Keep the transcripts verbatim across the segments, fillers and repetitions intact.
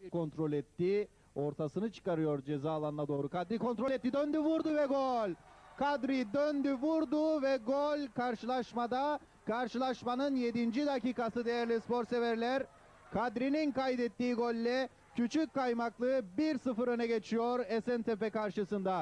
kontrol etti. Ortasını çıkarıyor ceza alanına doğru. Kadri kontrol etti, döndü, vurdu ve gol. Kadri döndü, vurdu ve gol karşılaşmada. Karşılaşmanın yedinci dakikası değerli spor severler. Kadri'nin kaydettiği golle Küçük Kaymaklı bir sıfır öne geçiyor Esentepe karşısında.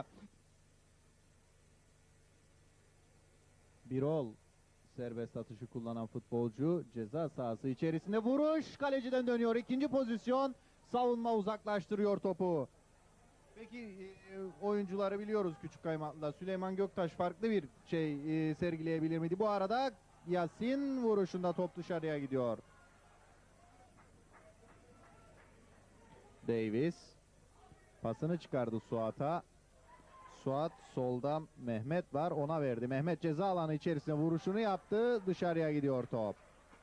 Birol serbest atışı kullanan futbolcu, ceza sahası içerisinde vuruş, kaleciden dönüyor. İkinci pozisyon, savunma uzaklaştırıyor topu. Peki e, oyuncuları biliyoruz Küçük Kaymaklı'da. Süleyman Göktaş farklı bir şey e, sergileyebilir miydi? Bu arada Yasin vuruşunda top dışarıya gidiyor. Davis pasını çıkardı Suat'a. Suat solda, Mehmet var, ona verdi. Mehmet ceza alanı içerisine vuruşunu yaptı. Dışarıya gidiyor top.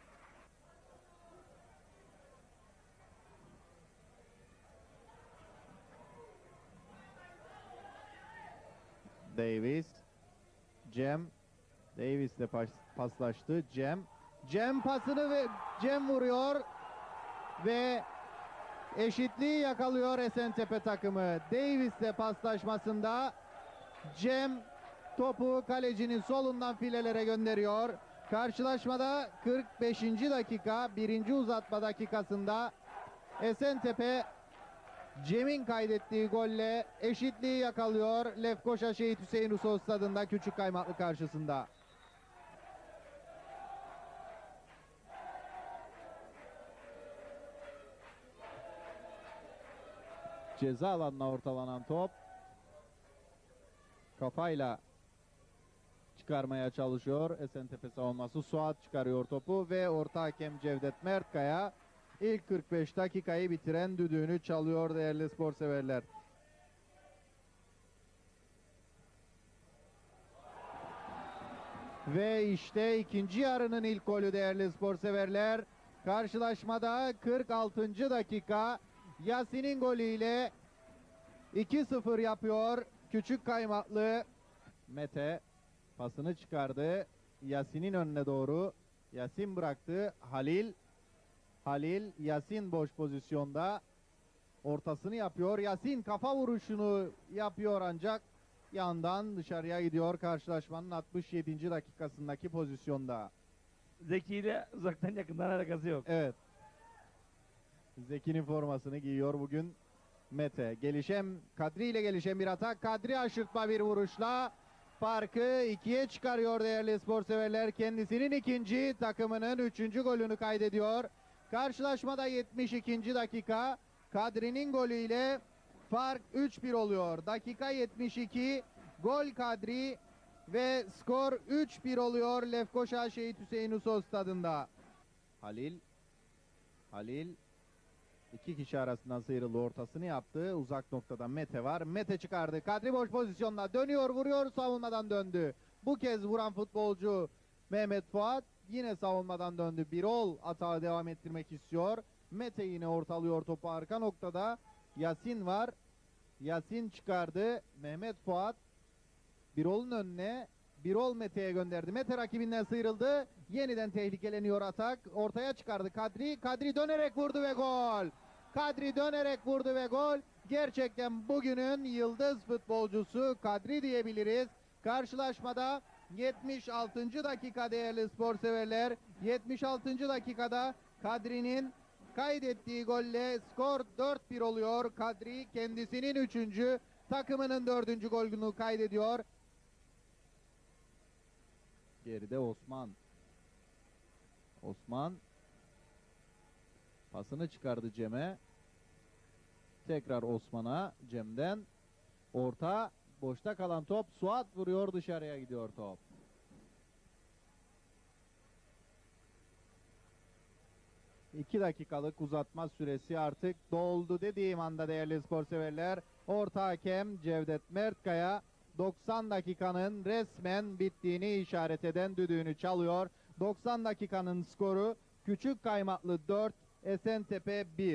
Davis. Cem. Davis ile pas, paslaştı. Cem. Cem pasını ve Cem vuruyor. Ve eşitliği yakalıyor Esentepe takımı. Davis ile paslaşmasında Cem topu kalecinin solundan filelere gönderiyor. Karşılaşmada kırk beşinci dakika, birinci uzatma dakikasında Esentepe Cem'in kaydettiği golle eşitliği yakalıyor Lefkoşa Şehit Hüseyin Usta stadında Küçük Kaymaklı karşısında. Ceza alanına ortalanan top kafayla çıkarmaya çalışıyor Esentepe savunması. Suat çıkarıyor topu ve orta hakem Cevdet Mertkaya ilk kırk beş dakikayı bitiren düdüğünü çalıyor değerli spor severler. Ve işte ikinci yarının ilk golü değerli spor severler. Karşılaşmada kırk altıncı dakika Yasin'in golüyle iki sıfır yapıyor Küçük Kaymaklı. Mete pasını çıkardı Yasin'in önüne doğru. Yasin bıraktı. Halil. Halil, Yasin boş pozisyonda. Ortasını yapıyor. Yasin kafa vuruşunu yapıyor ancak yandan dışarıya gidiyor karşılaşmanın altmış yedinci dakikasındaki pozisyonda. Zeki ile uzaktan yakından alakası yok. Evet. Zeki'nin formasını giyiyor bugün Mete. Gelişen, Kadri ile gelişen bir atak. Kadri aşırtma bir vuruşla farkı ikiye çıkarıyor değerli spor severler. Kendisinin ikinci, takımının üçüncü golünü kaydediyor. Karşılaşmada yetmiş ikinci dakika Kadri'nin golüyle fark üç bir oluyor. Dakika yetmiş iki, gol Kadri ve skor üç bir oluyor Lefkoşa Şehit Hüseyin Usta stadında. Halil Halil iki kişi arasından sıyrıldı, ortasını yaptı. Uzak noktada Mete var. Mete çıkardı. Kadri boş pozisyonda dönüyor, vuruyor, savunmadan döndü. Bu kez vuran futbolcu Mehmet Fuat yine savunmadan döndü. Birol atağı devam ettirmek istiyor. Mete yine ortalıyor topu arka noktada. Yasin var. Yasin çıkardı. Mehmet Fuat Birol'un önüne. Birol Mete'ye gönderdi. Mete rakibinden sıyrıldı. Yeniden tehlikeleniyor atak. Ortaya çıkardı Kadri. Kadri dönerek vurdu ve gol. Kadri dönerek vurdu ve gol. Gerçekten bugünün yıldız futbolcusu Kadri diyebiliriz. Karşılaşmada yetmiş altıncı dakika değerli spor severler. yetmiş altıncı dakikada Kadri'nin kaydettiği golle skor dört bir oluyor. Kadri kendisinin üçüncü, takımının dördüncü golünü kaydediyor. Geride Osman. Osman pasını çıkardı Cem'e. Tekrar Osman'a, Cem'den orta, boşta kalan top, Suat vuruyor, dışarıya gidiyor top. iki dakikalık uzatma süresi artık doldu dediğim anda değerli spor severler. Orta hakem Cevdet Mertkaya doksan dakikanın resmen bittiğini işaret eden düdüğünü çalıyor. doksan dakikanın skoru Küçük Kaymaklı dört, Esentepe bir.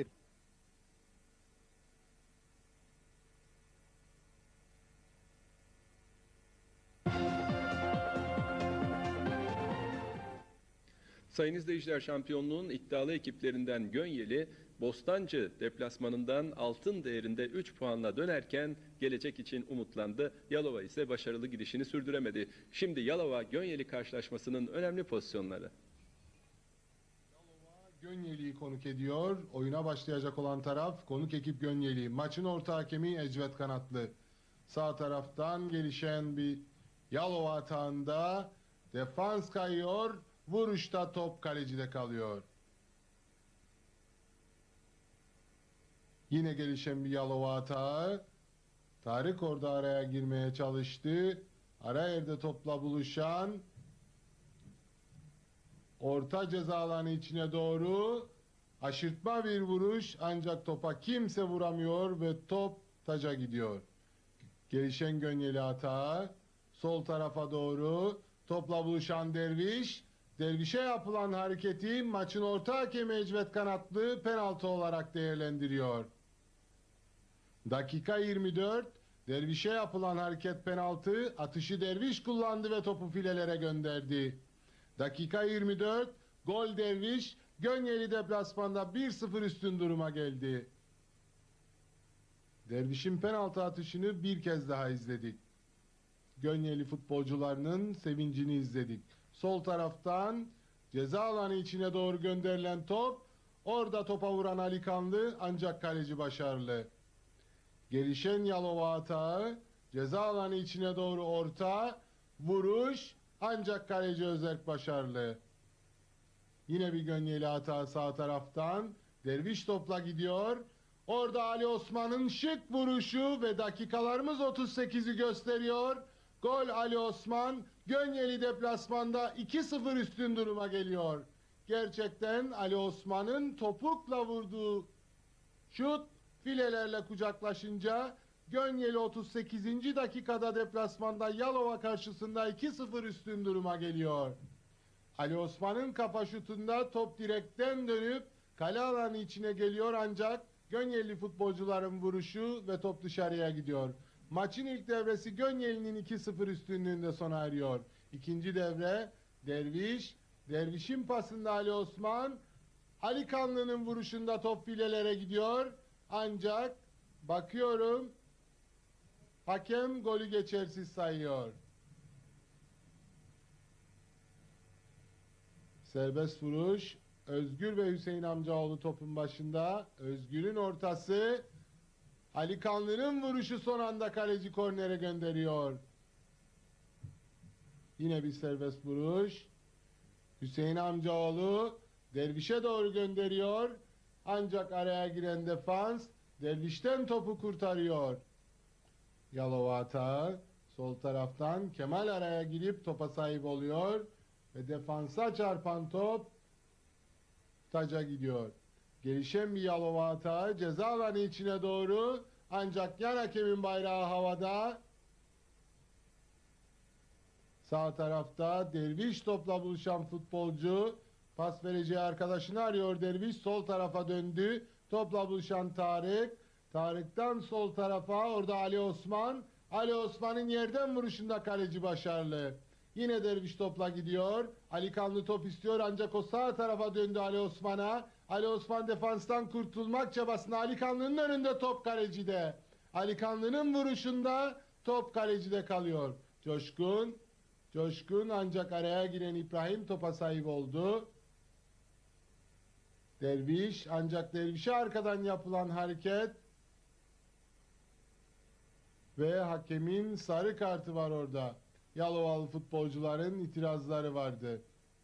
Sayın izleyiciler, şampiyonluğun iddialı ekiplerinden Gönyeli Bostancı deplasmanından altın değerinde üç puanla dönerken gelecek için umutlandı. Yalova ise başarılı gidişini sürdüremedi. Şimdi Yalova-Gönyeli karşılaşmasının önemli pozisyonları. Gönyeli'yi konuk ediyor. Oyuna başlayacak olan taraf konuk ekip Gönyeli. Maçın orta hakemi Ecvet Kanatlı. Sağ taraftan gelişen bir Yalova atağında defans kayıyor. Vuruşta top kalecide kalıyor. Yine gelişen bir Yalova atağı. Tarık orada araya girmeye çalıştı. Ara yerde topla buluşan orta ceza alanı içine doğru aşırtma bir vuruş, ancak topa kimse vuramıyor ve top taca gidiyor. Gelişen Gönyeli atağı sol tarafa doğru topla buluşan Derviş. Derviş'e yapılan hareketi maçın orta hakemi Ecvet Kanatlı penaltı olarak değerlendiriyor. Dakika yirmi dört. Derviş'e yapılan hareket penaltı. Atışı Derviş kullandı ve topu filelere gönderdi. Dakika yirmi dört. Gol Derviş. Gönyeli deplasmanda bir sıfır üstün duruma geldi. Derviş'in penaltı atışını bir kez daha izledik. Gönyeli futbolcularının sevincini izledik. Sol taraftan ceza alanı içine doğru gönderilen top. Orada topa vuran Ali Kanlı, ancak kaleci başarılı. Gelişen Yalova atağı ceza alanı içine doğru orta vuruş, ancak kaleci Özerk başarılı. Yine bir Gönyeli hata sağ taraftan. Derviş topla gidiyor. Orada Ali Osman'ın şık vuruşu ve dakikalarımız otuz sekizi gösteriyor. Gol Ali Osman. Gönyeli deplasmanda iki sıfır üstün duruma geliyor. Gerçekten Ali Osman'ın topukla vurduğu şut filelerle kucaklaşınca Gönyeli otuz sekizinci dakikada deplasmanda Yalova karşısında iki sıfır üstün duruma geliyor. Ali Osman'ın kafa şutunda top direkten dönüp kale alanı içine geliyor, ancak Gönyeli futbolcuların vuruşu ve top dışarıya gidiyor. Maçın ilk devresi Gönyeli'nin iki sıfır üstünlüğünde sona eriyor. İkinci devre Derviş, Derviş'in pasında Ali Osman, Ali Kanlı'nın vuruşunda top filelere gidiyor. Ancak bakıyorum hakem golü geçersiz sayıyor. Serbest vuruş. Özgür ve Hüseyin Amcaoğlu topun başında. Özgür'ün ortası. Ali Kanlı'nın vuruşu son anda kaleci kornere gönderiyor. Yine bir serbest vuruş. Hüseyin Amcaoğlu Derviş'e doğru gönderiyor. Ancak araya giren defans Derviş'ten topu kurtarıyor. Yalova atağı sol taraftan Kemal araya girip topa sahip oluyor. Ve defansa çarpan top taca gidiyor. Gelişen bir Yalova atağı ceza alanı içine doğru, ancak yan hakemin bayrağı havada. Sağ tarafta Derviş topla buluşan futbolcu. Pas vereceği arkadaşını arıyor Derviş. Sol tarafa döndü. Topla buluşan Tarık. Tarık'tan sol tarafa, orada Ali Osman. Ali Osman'ın yerden vuruşunda kaleci başarılı. Yine Derviş topla gidiyor. Ali Kanlı top istiyor, ancak o sağ tarafa döndü Ali Osman'a. Ali Osman defanstan kurtulmak çabasında. Ali Kanlı'nın önünde top kalecide. Ali Kanlı'nın vuruşunda top kalecide kalıyor. Coşkun. Coşkun, ancak araya giren İbrahim topa sahip oldu. Derviş, ancak Derviş'e arkadan yapılan hareket ve hakemin sarı kartı var orada. Yalovalı futbolcuların itirazları vardı.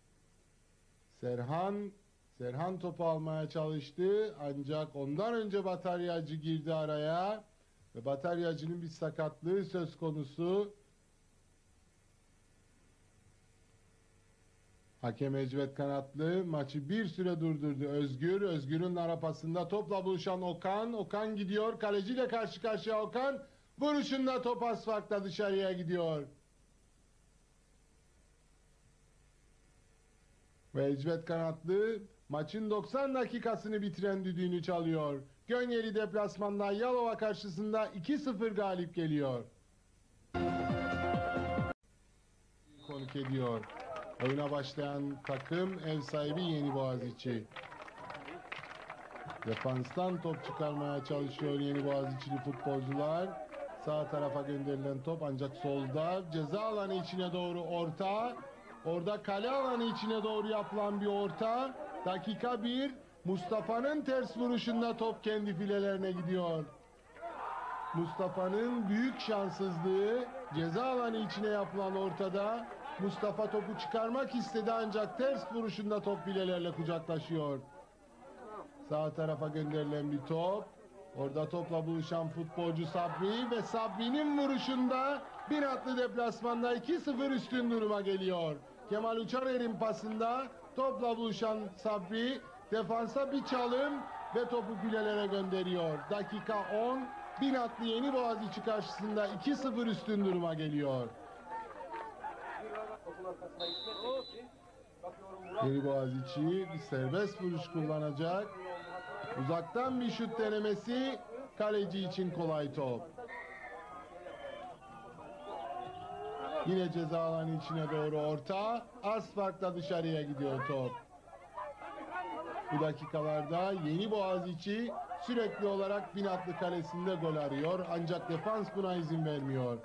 Serhan Serhan topu almaya çalıştı, ancak ondan önce Bataryacı girdi araya ve Bataryacı'nın bir sakatlığı söz konusu. Hakem Ecvet Kanatlı maçı bir süre durdurdu. Özgür, Özgür'ün arapasında topla buluşan Okan. Okan gidiyor, kaleciyle karşı karşıya Okan. Vuruşunda top az farkla dışarıya gidiyor. Ve Ecvet Kanatlı maçın doksan dakikasını bitiren düdüğünü çalıyor. Gönyeli deplasmanda Yalova karşısında iki sıfır galip geliyor. Konuk ediyor. Oyuna başlayan takım ev sahibi Yeni Boğaziçi. Defanstan top çıkarmaya çalışıyor Yeni Boğaziçi'li futbolcular. Sağ tarafa gönderilen top ancak solda. Ceza alanı içine doğru orta. Orada kale alanı içine doğru yapılan bir orta. Dakika bir. Mustafa'nın ters vuruşunda top kendi filelerine gidiyor. Mustafa'nın büyük şanssızlığı, ceza alanı içine yapılan ortada. Mustafa topu çıkarmak istedi ancak ters vuruşunda top filelerle kucaklaşıyor. Sağ tarafa gönderilen bir top. Orada topla buluşan futbolcu Sabri ve Sabri'nin vuruşunda bir atlı deplasmanda iki sıfır üstün duruma geliyor. Kemal Uçarer'in pasında topla buluşan Sabri defansa bir çalım ve topu filelere gönderiyor. Dakika on. Bin atlı Yeni Boğaziçi karşısında iki sıfır üstün duruma geliyor. Yeni Boğaziçi bir serbest vuruş kullanacak. Uzaktan bir şut denemesi, kaleci için kolay top. Yine ceza alanı içine doğru orta, az farkla dışarıya gidiyor top. Bu dakikalarda Yeni Boğaziçi sürekli olarak Binatlı kalesinde gol arıyor ancak defans buna izin vermiyor.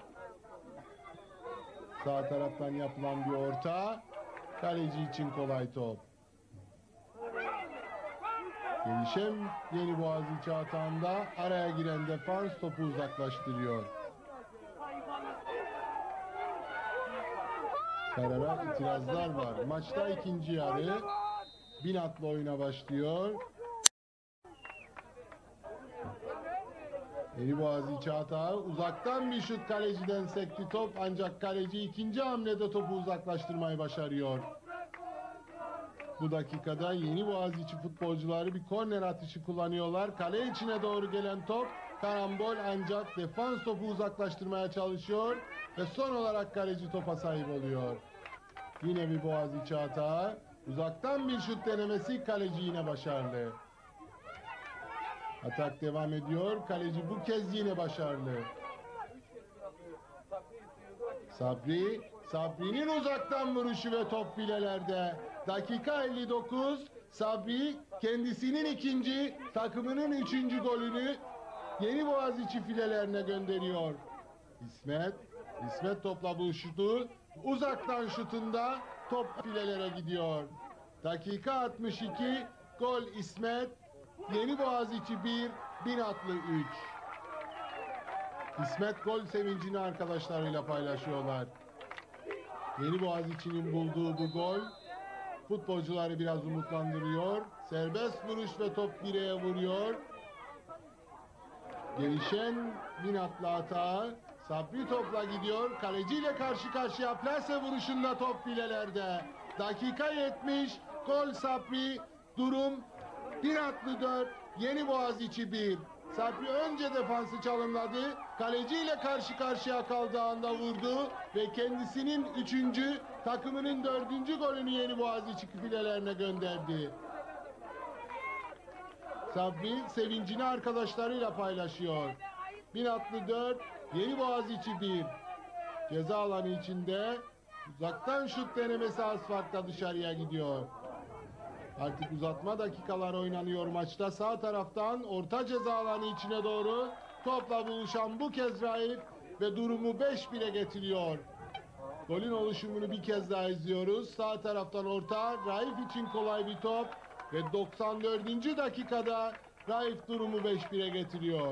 Sağ taraftan yapılan bir orta, kaleci için kolay top. Gelişem Yeni Boğaziçi hatağında araya giren defans topu uzaklaştırıyor. Karara itirazlar var. Maçta ikinci yarı Binatlı oyuna başlıyor. Yeni Boğaziçi hatağı, uzaktan bir şut, kaleciden sekti top ancak kaleci ikinci hamlede topu uzaklaştırmayı başarıyor. Bu dakikada Yeni Boğaziçi futbolcuları bir korner atışı kullanıyorlar. Kale içine doğru gelen top karambol ancak defans topu uzaklaştırmaya çalışıyor ve son olarak kaleci topa sahip oluyor. Yine bir Boğaziçi hatağı, uzaktan bir şut denemesi, kaleci yine başarılı. Atak devam ediyor. Kaleci bu kez yine başarılı. Sabri, Sabri'nin uzaktan vuruşu ve top filelerde. Dakika elli dokuz. Sabri kendisinin ikinci, takımının üçüncü golünü Yeni Boğaziçi filelerine gönderiyor. İsmet, İsmet topla buluştu. Uzaktan şutunda top filelere gidiyor. Dakika altmış iki. Gol İsmet. Yeni Boğaziçi bir, Binatlı üç. İsmet gol sevincini arkadaşlarıyla paylaşıyorlar. Yeni Boğaziçi'nin bulduğu bu gol futbolcuları biraz umutlandırıyor. Serbest vuruş ve top direğe vuruyor. Gelişen Binatlı hatağı. Sabri topla gidiyor. Kaleciyle karşı karşıya, plase vuruşunda top filelerde. Dakika yetmiş. Gol Sabri. Durum Binatlı dört, Yeni Boğaziçi bir. Sabri önce defansı çalımladı. Kaleciyle karşı karşıya kaldığı anda vurdu ve kendisinin üçüncü, takımının dördüncü golünü Yeni Boğaziçi filelerine gönderdi. Sabri sevincini arkadaşlarıyla paylaşıyor. Binatlı dört, Yeni Boğaziçi bir. Ceza alanı içinde uzaktan şut denemesi az farkla dışarıya gidiyor. Artık uzatma dakikalar oynanıyor maçta. Sağ taraftan orta ceza alanı içine doğru topla buluşan bu kez Raif ve durumu beş bire getiriyor. Golün oluşumunu bir kez daha izliyoruz. Sağ taraftan orta, Raif için kolay bir top ve doksan dördüncü dakikada Raif durumu beş bire getiriyor.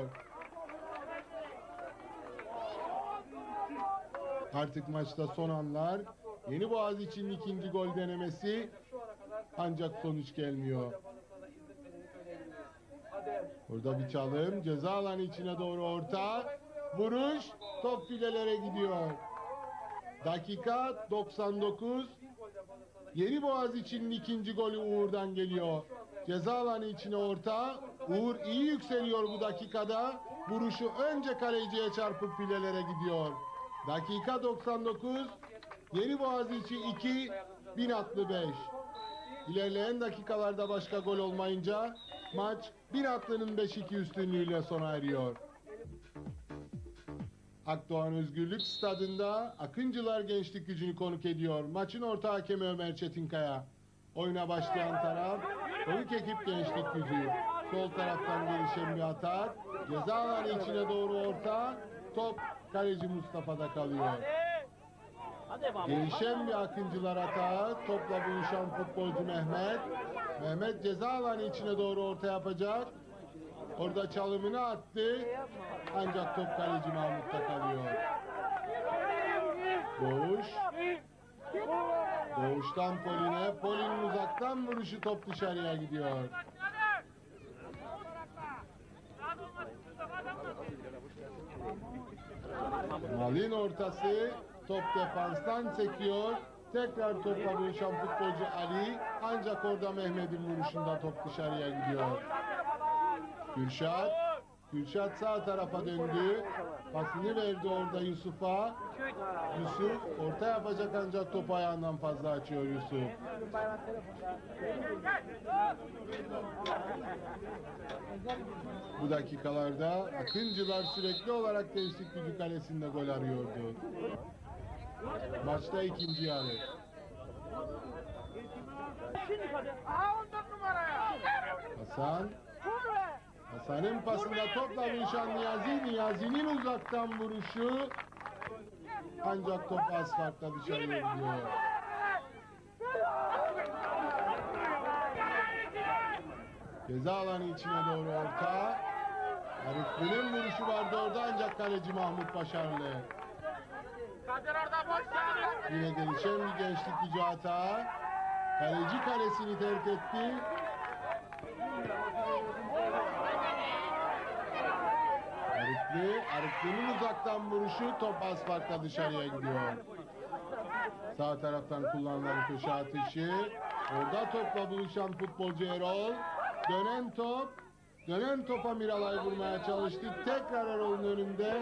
Artık maçta son anlar. Yeni Boğaziçi'nin ikinci gol denemesi ancak sonuç gelmiyor. Burada bir çalım, ceza alanı içine doğru orta, vuruş, top filelere gidiyor. Dakika doksan dokuz. Yeni Boğaziçi'nin ikinci golü Uğur'dan geliyor. Ceza alanı içine orta, Uğur iyi yükseliyor bu dakikada. Vuruşu önce kaleciye çarpıp filelere gidiyor. Dakika doksan dokuz. Yeni Boğaziçi iki, Binatlı beş. İlerleyen dakikalarda başka gol olmayınca maç Binatlı'nın beş iki üstünlüğüyle sona eriyor. Akdoğan Özgürlük Stadı'nda Akıncılar Gençlik Gücü'nü konuk ediyor. Maçın orta hakemi Ömer Çetinkaya. Oyuna başlayan taraf konuk ekip Gençlik Gücü. Sol taraftan gelişen bir atak. Ceza alanı içine doğru orta. Top kaleci Mustafa'da kalıyor. Gelişen bir Akıncılar atağı. Topla buluşan futbolcu Mehmet. Mehmet ceza alanı içine doğru orta yapacak. Orada çalımını attı. Ancak top kaleci Mahmut'ta kalıyor. Doğuş. Doğuştan Polin'e. Polin'in uzaktan vuruşu, top dışarıya gidiyor. Malin ortası. Top defanstan sekiyor. Tekrar topla buluşan futbolcu Ali. Ancak orada Mehmet'in vuruşunda top dışarıya gidiyor. Kürşat. Kürşat sağ tarafa döndü. Pasını verdi orada Yusuf'a. Yusuf orta yapacak ancak top ayağından fazla açıyor Yusuf. Bu dakikalarda Akıncılar sürekli olarak Gençlik Gücü kalesinde gol arıyordu. Maçta ikinci yarı. Hasan. Hasan'ın pasında topla buluşan Niyazi. Niyazi'nin uzaktan vuruşu. Ancak top az farkla dışarıya gidiyor. Ceza alanı içine doğru orta. Arifli'nin vuruşu vardı orada ancak kaleci Mahmut başarılı. Yine gelişen bir Gençlik Gücü hata. Kaleci kalesini terk etti. Arifli, Arifli'nin uzaktan vuruşu, top az farkla dışarıya gidiyor. Sağ taraftan kullanılan köşe atışı. Orada topla buluşan futbolcu Erol. Dönen top. Dönen topa Miralay vurmaya çalıştı. Tekrar Erol'un önünde.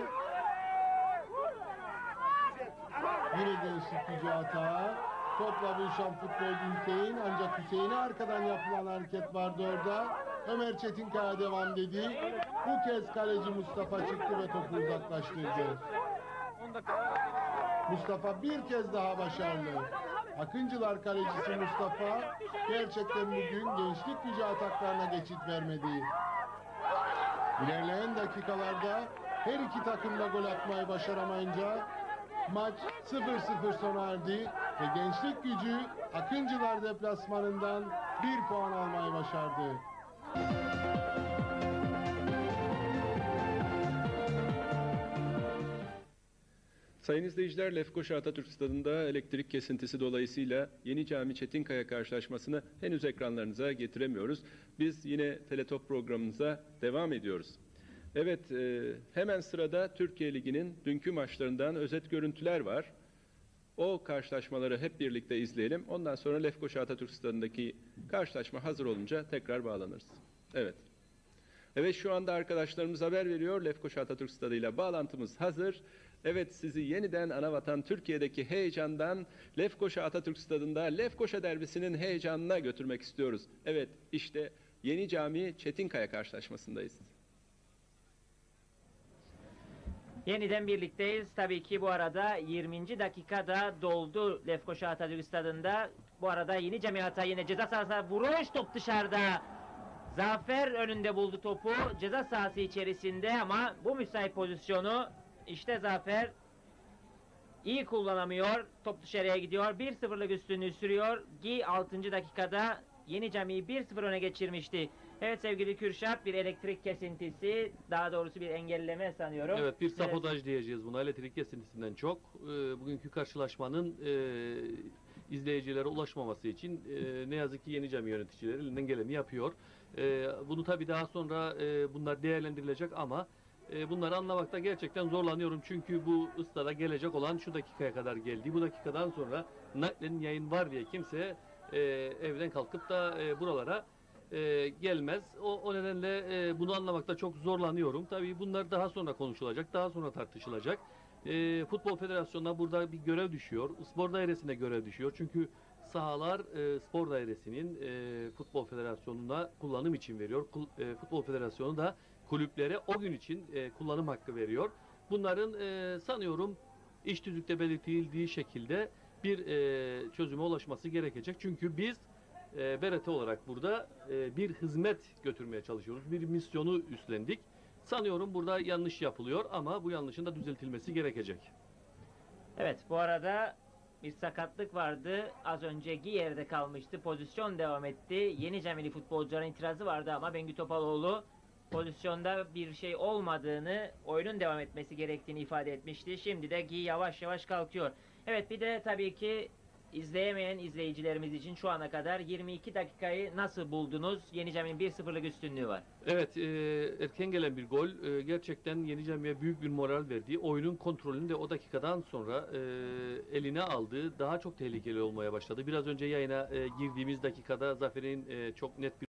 Yine Gençlik Gücü hata. Topla buluşan futbolcu Hüseyin. Ancak Hüseyin'e arkadan yapılan hareket vardı orada. Ömer Çetinkaya devam dedi. Bu kez kaleci Mustafa çıktı ve topu uzaklaştırdı. Mustafa bir kez daha başarılı. Akıncılar kalecisi Mustafa gerçekten bugün Gençlik Gücü ataklarına geçit vermedi. İlerleyen dakikalarda her iki takım da gol atmayı başaramayınca maç sıfır sıfır sona erdi ve Gençlik Gücü Akıncılar deplasmanından bir puan almayı başardı. Sayın izleyiciler, Lefkoşa Atatürk Stadı'nda elektrik kesintisi dolayısıyla Yeni Cami Çetinkaya karşılaşmasını henüz ekranlarınıza getiremiyoruz. Biz yine Teletop programımıza devam ediyoruz. Evet, e, hemen sırada Türkiye Ligi'nin dünkü maçlarından özet görüntüler var. O karşılaşmaları hep birlikte izleyelim. Ondan sonra Lefkoşa Atatürk Stadı'ndaki karşılaşma hazır olunca tekrar bağlanırız. Evet. Evet, şu anda arkadaşlarımız haber veriyor. Lefkoşa Atatürk Stadı ile bağlantımız hazır. Evet, sizi yeniden Anavatan Türkiye'deki heyecandan Lefkoşa Atatürk Stadı'nda Lefkoşa derbisinin heyecanına götürmek istiyoruz. Evet, işte Yeni Cami Çetinkaya karşılaşmasındayız. Yeniden birlikteyiz. Tabii ki bu arada yirminci dakikada doldu Lefkoşa Atatürk Stadı'nda. Bu arada Yeni Cami hata, yine ceza sahasına vuruş, top dışarıda. Zafer önünde buldu topu ceza sahası içerisinde ama bu müsait pozisyonu işte Zafer iyi kullanamıyor. Top dışarıya gidiyor. bir sıfırlık üstünlüğü sürüyor. Gi altıncı dakikada Yeni Cami'yi bir sıfır öne geçirmişti. Evet sevgili Kürşat, bir elektrik kesintisi, daha doğrusu bir engelleme sanıyorum. Evet, bir sabotaj diyeceğiz buna, elektrik kesintisinden çok. E, bugünkü karşılaşmanın e, izleyicilere ulaşmaması için e, ne yazık ki Yeni Cami yöneticileri elinden geleni yapıyor. E, bunu tabii daha sonra e, bunlar değerlendirilecek ama e, bunları anlamakta gerçekten zorlanıyorum. Çünkü bu ıstada gelecek olan şu dakikaya kadar geldi. Bu dakikadan sonra naklen yayın var diye kimse e, evden kalkıp da e, buralara e, gelmez. O, o nedenle e, bunu anlamakta çok zorlanıyorum. Tabii bunlar daha sonra konuşulacak, daha sonra tartışılacak. E, Futbol Federasyonu'na burada bir görev düşüyor. Spor Dairesi'ne görev düşüyor. Çünkü sahalar e, Spor Dairesi'nin e, Futbol Federasyonu'na kullanım için veriyor. Kul, e, Futbol Federasyonu da kulüplere o gün için e, kullanım hakkı veriyor. Bunların e, sanıyorum iş tüzükte belirtildiği şekilde bir e, çözüme ulaşması gerekecek. Çünkü biz e, B R T olarak burada e, bir hizmet götürmeye çalışıyoruz. Bir misyonu üstlendik. Sanıyorum burada yanlış yapılıyor ama bu yanlışın da düzeltilmesi gerekecek. Evet, bu arada bir sakatlık vardı. Az önceki yerde kalmıştı. Pozisyon devam etti. Yeni Cemili futbolcuların itirazı vardı ama Bengü Topaloğlu pozisyonda bir şey olmadığını, oyunun devam etmesi gerektiğini ifade etmişti. Şimdi de Gi yavaş yavaş kalkıyor. Evet, bir de tabii ki izleyemeyen izleyicilerimiz için şu ana kadar yirmi iki dakikayı nasıl buldunuz? Yeni Cemil'in bir sıfırlık üstünlüğü var. Evet, e, erken gelen bir gol e, gerçekten Yeni Cami'ye büyük bir moral verdi. Oyunun kontrolünü de o dakikadan sonra e, eline aldı. Daha çok tehlikeli olmaya başladı. Biraz önce yayına e, girdiğimiz dakikada Zafer'in e, çok net bir